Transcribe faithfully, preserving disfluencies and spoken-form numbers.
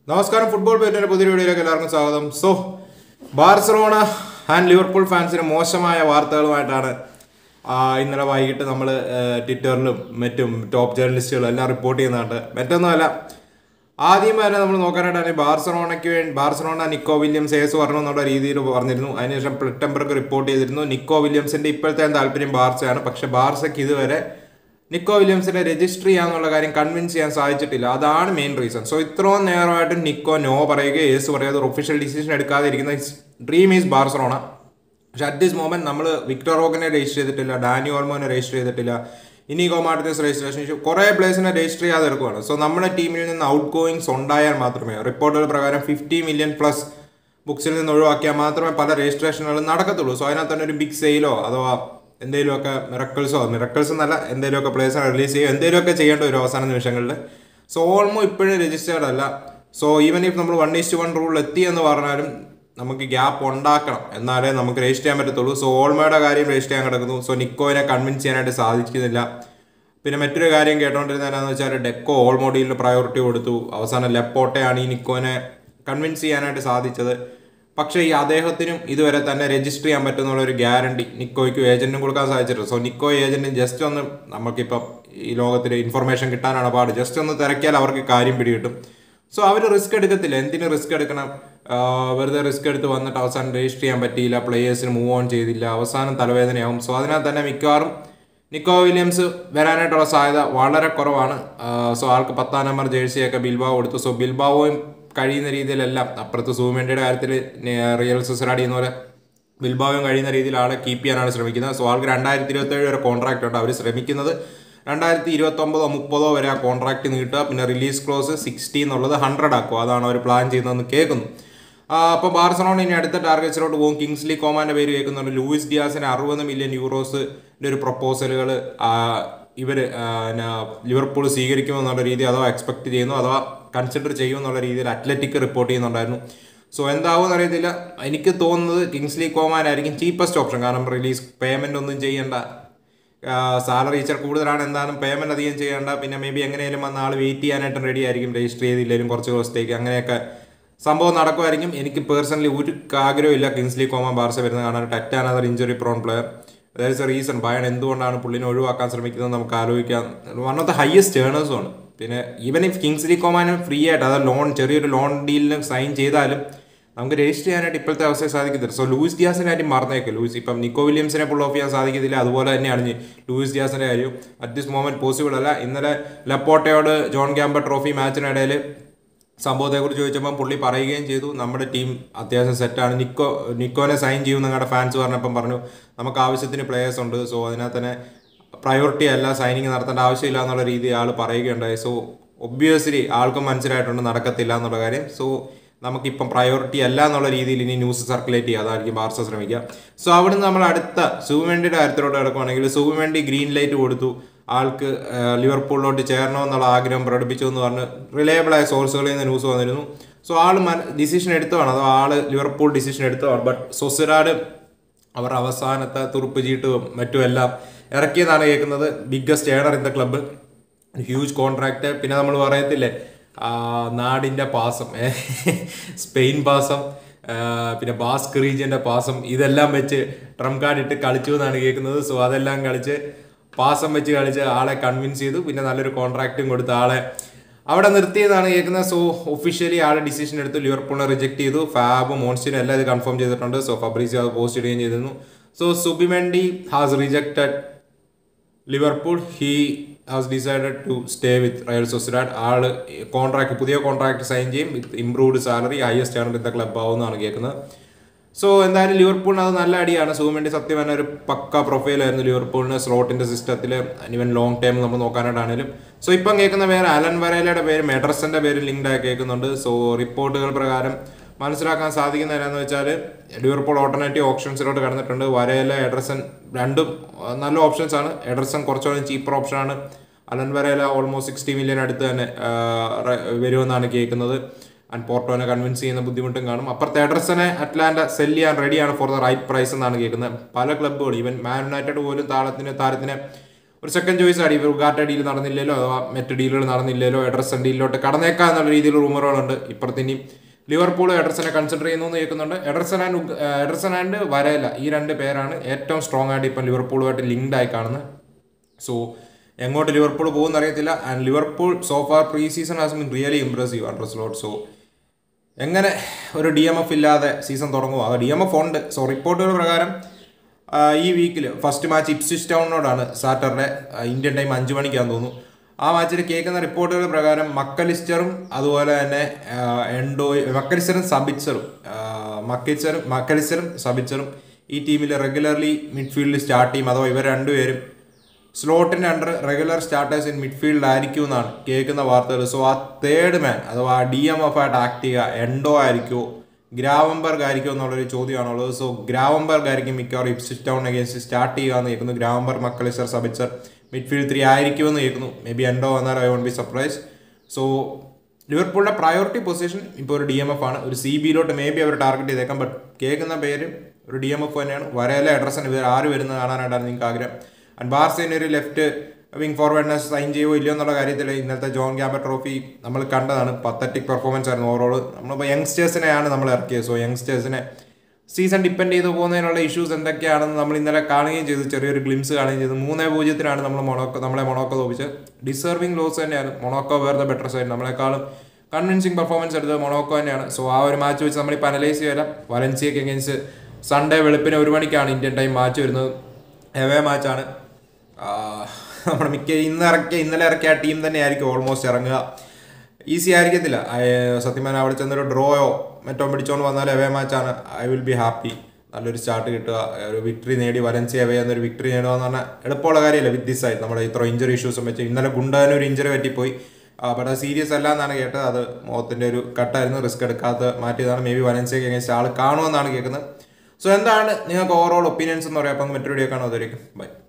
നമസ്കാരം. ഫുട്ബോൾ പേറ്റിന്റെ പുതിയ വീഡിയോയിലേക്ക് എല്ലാവർക്കും സ്വാഗതം. സോ ബാർസലോണ ആൻഡ് ലിവർപൂൾ ഫാൻസിന് മോശമായ വാർത്തകളുമായിട്ടാണ് ഇന്നലെ വൈകിട്ട് നമ്മൾ ട്വിറ്ററിലും മറ്റും ടോപ്പ് ജേർണലിസ്റ്റുകളും എല്ലാം റിപ്പോർട്ട് ചെയ്യുന്നുണ്ട്. മറ്റൊന്നുമല്ല, ആദ്യം തന്നെ നമ്മൾ നോക്കാനായിട്ടാണ് ബാർസലോണയ്ക്ക് വേണ്ടി ബാർസലോണ നിക്കോ വില്യംസ് ഏസ് പറഞ്ഞു എന്നുള്ള രീതിയിൽ പറഞ്ഞിരുന്നു. അതിനുശേഷം പ്ലിറ്റംബർഗ് റിപ്പോർട്ട് ചെയ്തിരുന്നു നിക്കോ വില്യംസിന്റെ ഇപ്പോഴത്തെ താല്പര്യം ബാർസയാണ്. പക്ഷെ ബാർസയ്ക്ക് ഇതുവരെ നിക്കോ വില്യംസിനെ രജിസ്റ്റർ ചെയ്യാന്നുള്ള കാര്യം കൺവിൻസ് ചെയ്യാൻ സാധിച്ചിട്ടില്ല. അതാണ് മെയിൻ റീസൺ. സോ ഇത്രയും നേരമായിട്ട് നിക്കോ നോ പറയുക ഏസ് പറയുക ഒഫീഷ്യൽ ഡിസിഷൻ എടുക്കാതെ ഇരിക്കുന്ന ഡ്രീം ഈസ് ബാർസലോണ. പക്ഷെ അറ്റ് ദിസ് മൊമെന്റ് നമ്മൾ വിക്ടർ റോക്കിനെ രജിസ്റ്റർ ചെയ്തിട്ടില്ല, ഡാനി ഓൾമോനെ രജിസ്റ്റർ ചെയ്തിട്ടില്ല, ഇനിഗോ മാർട്ടിനസ് രജിസ്ട്രേഷൻ ഇഷ്യൂ, കുറേ പ്ലേസിനെ രജിസ്റ്റർ ചെയ്യാതെ എടുക്കുകയാണ്. സോ നമ്മുടെ ടീമിൽ നിന്ന് ഔട്ട് ഗോയിങ്സ് ഉണ്ടായാൽ മാത്രമേ, റിപ്പോർട്ടുകൾ പ്രകാരം ഫിഫ്റ്റി മില്യൺ പ്ലസ് ബുക്സിൽ നിന്ന് ഒഴിവാക്കിയാൽ മാത്രമേ പല രജിസ്ട്രേഷനുകളും നടക്കത്തുള്ളൂ. സോ അതിനകത്ത് തന്നെ ഒരു ബിഗ് സെയിലോ അഥവാ എന്തെങ്കിലുമൊക്കെ മിറക്കിൾസോ മിറക്കിൾസ് എന്നല്ല എന്തെങ്കിലുമൊക്കെ പ്ലേസിനെ റിലീസ് ചെയ്യുക എന്തെങ്കിലുമൊക്കെ ചെയ്യേണ്ട ഒരു അവസാന നിമിഷങ്ങളിൽ. സോ ഓൾമോ ഇപ്പോഴും രജിസ്റ്റേർഡ് അല്ല. സോ ഈവൻ ഇഫ് നമ്മൾ വൺ ഈസ്റ്റ് വൺ റൂൾ എത്തി എന്ന് പറഞ്ഞാലും നമുക്ക് ഗ്യാപ്പ് ഉണ്ടാക്കണം, എന്നാലേ നമുക്ക് രജിസ്റ്റർ ചെയ്യാൻ പറ്റത്തുള്ളൂ. സോ ഓൾമോയുടെ കാര്യം രജിസ്റ്റർ ചെയ്യാൻ കിടക്കുന്നു. സോ നിക്കോനെ കൺവിൻസ് ചെയ്യാനായിട്ട് സാധിക്കുന്നില്ല. പിന്നെ മറ്റൊരു കാര്യം കേട്ടോണ്ടിരുന്നത് എന്താണെന്ന് വെച്ചാൽ ഡെക്കോ ഓൾമോ ഡീലിന് പ്രയോറിറ്റി കൊടുത്തു. അവസാനം ലെപ്പോട്ടയാണ് ഈ നിക്കോനെ കൺവിൻസ് ചെയ്യാനായിട്ട് സാധിച്ചത്. പക്ഷേ ഈ അദ്ദേഹത്തിനും ഇതുവരെ തന്നെ രജിസ്റ്റർ ചെയ്യാൻ പറ്റുന്നുള്ള ഒരു ഗ്യാരണ്ടി നിക്കോയ്ക്കും ഏജന്റിനും കൊടുക്കാൻ സാധിച്ചിട്ടുണ്ട്. സോ നിക്കോ ഏജന്റും ജസ്റ്റ് ഒന്ന് നമുക്കിപ്പം ഈ ലോകത്തിൽ ഇൻഫർമേഷൻ കിട്ടാനാണ് പാട്, ജസ്റ്റ് ഒന്ന് തിരക്കിയാൽ അവർക്ക് കാര്യം പിടികിട്ടും. സോ അവർ റിസ്ക് എടുക്കത്തില്ല. എന്തിന് റിസ്ക് എടുക്കണം? വെറുതെ റിസ്ക് എടുത്ത് വന്നിട്ട് അവസാനം രജിസ്റ്റർ ചെയ്യാൻ പറ്റിയില്ല, പ്ലേയേഴ്സിന് മൂവ് ഓൺ ചെയ്തില്ല, അവസാനം തലവേദനയാവും. സോ അതിനകത്ത് തന്നെ മിക്കവാറും നിക്കോ വില്യംസ് വരാനായിട്ടുള്ള സാധ്യത വളരെ കുറവാണ്. സോ ആൾക്ക് പത്താം നമ്പർ ജേഴ്സിയൊക്കെ ബിൽബാവോ കൊടുത്തു. സോ ബിൽബാവോയും കഴിയുന്ന രീതിയിലെല്ലാം അപ്പുറത്ത് സൂമേണ്ടിയുടെ കാര്യത്തിൽ റിയൽ സൊസൈറ്റി എന്ന പോലെ ബിൽബാവും കഴിയുന്ന രീതിയിൽ ആളെ കീപ്പ് ചെയ്യാനാണ് ശ്രമിക്കുന്നത്. സോ ആൾക്ക് രണ്ടായിരത്തി ഇരുപത്തി ഏഴ് വരെ കോൺട്രാക്ട് ഉണ്ട്. അവർ ശ്രമിക്കുന്നത് രണ്ടായിരത്തി ഇരുപത്തി ഒമ്പതോ മുപ്പതോ വരെ ആ കോൺട്രാക്ട് നീട്ടുക, പിന്നെ റിലീസ് ക്ലോസ് സിക്സ്റ്റി എന്നുള്ളത് ഹൺഡ്രഡ് ആക്കുക. അതാണ് അവർ പ്ലാൻ ചെയ്യുന്നതെന്ന് കേൾക്കുന്നു. അപ്പോൾ ബാർസലോണ ഇനി അടുത്ത ടാർഗറ്റ്സിലോട്ട് പോകും. കിങ്സ്ലി കോമാൻ്റെ പേര് കേൾക്കുന്നുണ്ട്. ലൂയിസ് ഡിയാസിന് അറുപത് മില്യൺ യൂറോസിൻ്റെ ഒരു പ്രപ്പോസലുകൾ ഇവർ ലിവർപൂൾ സ്വീകരിക്കുമെന്നുള്ള രീതി അഥവാ എക്സ്പെക്ട് ചെയ്യുന്നു അഥവാ കൺസിഡർ ചെയ്യുമെന്നുള്ള രീതിയിൽ അത്ലറ്റിക് റിപ്പോർട്ട് ചെയ്യുന്നുണ്ടായിരുന്നു. സോ എന്താവുമെന്ന് അറിയത്തില്ല. എനിക്ക് തോന്നുന്നത് കിങ്സ്ലി കോമാനായിരിക്കും ചീപ്പസ്റ്റ് ഓപ്ഷൻ. കാരണം റിലീസ് പേയ്മെൻ്റ് ഒന്നും ചെയ്യേണ്ട, സാലറി ഇച്ചിരി കൂടുതലാണ്, എന്തായാലും പേയ്മെൻറ്റ് അധികം ചെയ്യേണ്ട, പിന്നെ മേ ബി എങ്ങനെയാലും വന്ന ആൾ വെയിറ്റ് ചെയ്യാനായിട്ട് റെഡി ആയിരിക്കും, രജിസ്റ്റർ ചെയ്തില്ലെങ്കിലും കുറച്ച് ദിവസത്തേക്ക് അങ്ങനെയൊക്കെ സംഭവം നടക്കുമായിരിക്കും. എനിക്ക് പേഴ്സണലി ഒരു ആഗ്രഹമില്ല കിങ്സ്ലി കോമാൻ ബാർസ വരുന്നത് കാണാൻ. That another injury prone player. There is a reason Bayern എന്തുകൊണ്ടാണ് പുള്ളിനെ ഒഴിവാക്കാൻ ശ്രമിക്കുന്നത് നമുക്ക് ആലോചിക്കാം. വൺ ഓഫ് ദ ഹയസ്റ്റ് ഏണേഴ്സും ആണ്. പിന്നെ ഈവൻ ഇഫ് കിങ്സ്ലി കോമാനും ഫ്രീ ആയിട്ട് അതായത് ലോൺ ചെറിയൊരു ലോൺ ഡീലിന് സൈൻ ചെയ്താലും നമുക്ക് രജിസ്റ്റർ ചെയ്യാനായിട്ട് ഇപ്പോഴത്തെ അവസ്ഥയിൽ സാധിക്കത്തില്ല. സോ ലൂയിസ് ഡിയാസിൻ്റെ കാര്യം മറന്നേക്ക്. ലൂയിസ് ഇപ്പം നിക്കോ വില്യംസിനെ പുൾ ഓഫ് ചെയ്യാൻ സാധിക്കത്തില്ല. അതുപോലെ തന്നെയാണ് ലൂയിസ് ഡിയാസിൻ്റെ കാര്യം അറ്റ് ദിസ് മൊമെന്റ് പോസിബിൾ അല്ല. ഇന്നലെ ലപ്പോട്ടയോട് ജോൺ ക്യാമ്പർ ട്രോഫി മാച്ചിനിടയിൽ സംഭവത്തെക്കുറിച്ച് ചോദിച്ചപ്പം പുള്ളി പറയുകയും ചെയ്തു നമ്മുടെ ടീം അത്യാവശ്യം സെറ്റാണ്, നിക്കോ നിക്കോനെ സൈൻ ചെയ്യും നിങ്ങളുടെ ഫാൻസ് പറഞ്ഞപ്പം പറഞ്ഞു നമുക്ക് ആവശ്യത്തിന് പ്ലേയേഴ്സ് ഉണ്ട്. സോ അതിനകത്ത് തന്നെ പ്രയോറിറ്റി അല്ല, സൈനിങ് നടത്തേണ്ട ആവശ്യമില്ല എന്നുള്ള രീതി ആൾ പറയുകയുണ്ടായി. സോ ഒബ്വിയസ്ലി ആൾക്കും മനസ്സിലായിട്ടുണ്ട് നടക്കത്തില്ല എന്നുള്ള കാര്യം. സോ നമുക്കിപ്പം പ്രയോറിറ്റി അല്ല എന്നുള്ള രീതിയിൽ ഇനി ന്യൂസ് സർക്കുലേറ്റ് ചെയ്യുക, അതായിരിക്കും ബാർസ ശ്രമിക്കുക. സോ അവിടുന്ന് നമ്മൾ അടുത്ത സൂബിമെൻഡിയുടെ കാര്യത്തിലോട്ട് കിടക്കുകയാണെങ്കിൽ സൂബിമെൻഡി ഗ്രീൻ ലൈറ്റ് കൊടുത്തു. ആൾക്ക് ലിവർപൂളിലോട്ട് ചേരണമെന്നുള്ള ആഗ്രഹം പ്രകടിപ്പിച്ചു എന്ന് പറഞ്ഞ് റിലയബിളായ സോഴ്സുകളിൽ നിന്ന് ന്യൂസ് വന്നിരുന്നു. സോ ആൾ ഡിസിഷൻ എടുത്തതാണ്, അതോ ആൾ ലിവർപൂൾ ഡിസിഷൻ എടുത്തതാണ്. ബട്ട് സൊസൈഡാഡ് അവർ അവസാനത്തെ തുറുപ്പ് ചീട്ടും മറ്റുമെല്ലാം ഇറക്കിയെന്നാണ് കേൾക്കുന്നത്. Biggest earner in the club, huge contract. പിന്നെ നമ്മൾ പറയത്തില്ലേ നാടിൻ്റെ പാസം, സ്പെയിൻ പാസം, പിന്നെ ബാസ്ക് റീജിയൻ്റെ പാസം, ഇതെല്ലാം വെച്ച് ട്രംപ് കാർഡ് ഇട്ട് കളിച്ചു എന്നാണ് കേൾക്കുന്നത്. സോ അതെല്ലാം കളിച്ച് പാസം വെച്ച് കളിച്ച് ആളെ കൺവിൻസ് ചെയ്തു. പിന്നെ നല്ലൊരു കോൺട്രാക്റ്റും കൊടുത്ത് ആളെ അവിടെ നിർത്തിയതാണ് കേൾക്കുന്നത്. സോ ഒഫീഷ്യലി ആൾ ഡിസിഷൻ എടുത്തു, ലിവർപൂളിനെ റിജക്ട് ചെയ്തു. ഫാബും മോൺസിനും എല്ലാം ഇത് കൺഫേം ചെയ്തിട്ടുണ്ട്. സോ ഫബ്രീസിയോ അത് പോസ്റ്റ് ഇടുകയും ചെയ്തിരുന്നു. So Zubimendi has rejected Liverpool, he has decided to stay with Real Sociedad. ആള് കോൺട്രാക്ട് പുതിയ കോൺട്രാക്ട് സൈൻ ചെയ്യും വിത്ത് ഇംപ്രൂവ്ഡ് സാലറി, ഹയസ്റ്റ് ആണ് ഇന്നത്തെ ക്ലബ് ആവുമെന്നാണ് കേൾക്കുന്നത്. സോ എന്തായാലും ലിവർപൂളിന് അത് നല്ല അടിയാണ്. സുബിമെൻഡി സത്യം തന്നെ ഒരു പക്ക പ്രൊഫൈലായിരുന്നു ലിവർപൂളിന് സ്ലോട്ടിൻ്റെ സിസ്റ്റത്തിൽ, ഈവൻ ലോങ് ടൈം നമ്മൾ നോക്കാനായിട്ടാണെങ്കിലും. സോ ഇപ്പം കേൾക്കുന്ന പേര് അലൻ വരേലയുടെ പേര് മെഡർസന്റെ പേര് ലിങ്ക്ഡായി കേൾക്കുന്നുണ്ട്. സോ റിപ്പോർട്ടുകൾ പ്രകാരം മനസ്സിലാക്കാൻ സാധിക്കുന്ന എന്താണെന്ന് വെച്ചാൽ ലിവർപൂൾ ഓൾട്ടർനേറ്റീവ് ഓപ്ഷൻസിലോട്ട് കടന്നിട്ടുണ്ട്. വരേല എഡർസൺ രണ്ടും നല്ല ഓപ്ഷൻസ് ആണ്. എഡർസൺ കുറച്ചുകൂടി ചീപ്പർ ഓപ്ഷനാണ്. Alan Varela almost sixty million അടുത്ത് തന്നെ വരുമെന്നാണ് കേൾക്കുന്നത്. ആൻഡ് പോർട്ടോനെ കൺവിൻസ് ചെയ്യുന്ന ബുദ്ധിമുട്ടും കാണും. അപ്പുറത്തെ എഡർസനെ അറ്റ്ലാന്റ സെല് ചെയ്യാൻ റെഡിയാണ് ഫോർ ദ റൈറ്റ് പ്രൈസ് എന്നാണ് കേൾക്കുന്നത്. പല ക്ലബ്ബുകൾ ഈവൻ മാൻ യുണൈറ്റഡ് പോലും താളത്തിന് താരത്തിനെ ഒരു സെക്കൻഡ് ചോയ്സ് ആണ്. ഇവർ ഉഗാട്ട ഡീൽ നടന്നില്ലല്ലോ അഥവാ മറ്റ് ഡീലുകൾ നടന്നില്ലല്ലോ എഡർസൺ ഡീലിലോട്ട് കടന്നേക്കാം എന്നുള്ള രീതിയിൽ റൂമറുകളുണ്ട്. ഇപ്പുറത്തിനും ലിവർപൂൾ എഡർസനെ കൺസിഡർ ചെയ്യുന്നു എന്ന് കേൾക്കുന്നുണ്ട്. എഡർസൺ ആൻഡ് എഡർസൺ ആൻഡ് വരേല ഈ രണ്ട് പേരാണ് ഏറ്റവും സ്ട്രോങ് ആയിട്ട് ഇപ്പം ലിവർപൂളുമായിട്ട് ലിങ്ക്ഡ് ആയി കാണുന്നത്. സോ എങ്ങോട്ട് ലിവർപൂൾ പോകുമെന്ന് അറിയത്തില്ല. And Liverpool so far pre season has been really impressive under Slot. So എങ്ങനെ ഒരു ഡി എം എഫ് ഇല്ലാതെ സീസൺ തുടങ്ങുമോ? അത് ഡി എം എഫ് ഉണ്ട്. സോ റിപ്പോർട്ടുകൾ പ്രകാരം ഈ വീക്കിൽ ഫസ്റ്റ് മാച്ച് ഇപ്സ്വിച്ച് ടൗണിനോടാണ് സാറ്റർഡേ ഇന്ത്യൻ ടൈം അഞ്ച് മണിക്കാന്ന് തോന്നുന്നു. ആ മാച്ചിൽ കേൾക്കുന്ന റിപ്പോർട്ടുകൾ പ്രകാരം മക്കലിസ്റ്ററും അതുപോലെ തന്നെ എൻഡോ മക്കലിസ്റ്ററും സബിച്ചറും മക്കിച്ചറും മക്കലിസ്റ്ററും സബിച്ചറും ഈ ടീമിൽ റെഗുലർലി മിഡ്ഫീൽഡിൽ സ്റ്റാർട്ട് ചെയ്യും. അഥവാ ഇവർ രണ്ടുപേരും സ്ലോട്ടിൻ്റെ under regular starters in midfield ആയിരിക്കും എന്നാണ് കേൾക്കുന്ന വാർത്തകൾ. സോ ആ തേർഡ് മാൻ അഥവാ ഡി എം എഫ് ആയിട്ട് ആക്ട് ചെയ്യുക എൻഡോ ആയിരിക്കുമോ ഗ്രാവംബർഗ് ആയിരിക്കും എന്നുള്ളൊരു ചോദ്യമാണുള്ളത്. സോ ഗ്രാവംബർഗ് ആയിരിക്കും മിക്കവാറും ഇപ്സ്വിച്ച് ടൗൺ അഗേൻസ്റ്റ് സ്റ്റാർട്ട് ചെയ്യുക എന്ന് കേൾക്കുന്നു. ഗ്രാവംബർഗ് മക്കലിസ്റ്റർ സബിച്ചർ മിഡ്ഫീൽഡ് ത്രീ ആയിരിക്കുമെന്ന് കേൾക്കുന്നു. മേ ബി എൻഡോ വന്നാൽ I won't be surprise. So ലിവർപൂളിൻ്റെ പ്രയോറിറ്റി പൊസിഷൻ ഇപ്പോൾ ഒരു ഡി എം എഫ് ആണ്. ഒരു സി ബിയിലോട്ട് മേ ബി അവർ ടാർഗറ്റ് ചെയ്തേക്കാം. ബട്ട് കേൾക്കുന്ന പേര് ഒരു ഡി എം എഫ് തന്നെയാണ്. വരേല എഡർസൺ ഇവർ ആര് വരുന്നത് കാണാനായിട്ടാണ് നിങ്ങൾക്ക് ആഗ്രഹം. ആൻഡ് ബാർസേനെ ഒരു ലെഫ്റ്റ് വിങ് ഫോർവേഡിനെ സൈൻ ചെയ്യുമോ ഇല്ലയോ എന്നുള്ള കാര്യത്തിൽ ഇന്നലത്തെ ജോൺ ക്യാമ്പർ ട്രോഫി നമ്മൾ കണ്ടതാണ്. പത്തറ്റിക് പെർഫോമൻസ് ആയിരുന്നു ഓവറോൾ. നമ്മളിപ്പോൾ യങ്സ്റ്റേഴ്സിനെയാണ് നമ്മൾ ഇറക്കിയത്. സോ യങ്സ്റ്റേഴ്സിനെ സീസൺ ഡിപ്പെൻഡ് ചെയ്ത് പോകുന്നതിനുള്ള ഇഷ്യൂസ് എന്തൊക്കെയാണെന്ന് നമ്മൾ ഇന്നലെ കാണുകയും ചെയ്തു. ചെറിയൊരു ഗ്ലിംസ് കാണുകയും ചെയ്തു. മൂന്നേ പൂജ്യത്തിനാണ് നമ്മൾ മൊണോക്കോ നമ്മളെ മൊണോക്കോ തോപ്പിച്ചത്. ഡിസേർവിംഗ് ലോസ് തന്നെയാണ്. Monaco were the better side. നമ്മളെക്കാളും കൺവിൻസിങ് പെർഫോമൻസ് എടുത്തത് മൊണോക്കോ തന്നെയാണ്. സോ ആ ഒരു മാച്ച് വെച്ച് നമ്മളിപ്പോൾ അനലൈസ് ചെയ്യാം. വലൻസിയക്ക് അഗൈൻസ്റ്റ് സൺഡേ വെളുപ്പിന് ഒരു മണിക്കാണ് ഇന്ത്യൻ ടൈം മാച്ച് വരുന്നത്. എവേ മാച്ചാണ്. നമ്മുടെ മിക്ക ഇന്ന് ഇറക്കിയ ഇന്നലെ ഇറക്കിയ ടീം തന്നെ ആയിരിക്കും ഓൾമോസ്റ്റ് ഇറങ്ങുക. ഈസി ആയിരിക്കത്തില്ല. സത്യം പറഞ്ഞാൽ അവിടെ ചെന്നൊരു ഡ്രോയോ മറ്റോ പിടിച്ചോണ്ട് വന്നാൽ എവേ മാച്ചാണ്. I will be happy. നല്ലൊരു സ്റ്റാർട്ട് കിട്ടുക, ഒരു വിക്ടറി നേടി വലൻസിയ എവേ എന്നൊരു വിക്ടറി നേടുക എന്ന് പറഞ്ഞാൽ എളുപ്പമുള്ള കാര്യമല്ല വിത്ത് ദിസ് സൈഡ്. നമ്മുടെ ഇത്ര ഇഞ്ചറി ഇഷ്യൂസും വെച്ച് ഇന്നലെ ഗുണ്ടന് ഒരു ഇഞ്ചറി പറ്റിപ്പോയി. ബട്ട് അത് സീരിയസ് അല്ല എന്നാണ് കേട്ടത്. അത് മുഖത്തിൻ്റെ ഒരു കട്ടായിരുന്നു. റിസ്ക് എടുക്കാത്ത മാറ്റിയതാണ്. മേ ബി വലൻസിയക്ക് അഗൈൻസ്റ്റ് ആൾ കാണുമെന്നാണ് കേൾക്കുന്നത്. സോ എന്താണ് നിങ്ങൾക്ക് ഓവറോൾ ഒപ്പീനിയൻസ് എന്ന് പറയാം. അപ്പം മറ്റൊരു വീഡിയോ കാണും. അതുവരെയും ബൈ.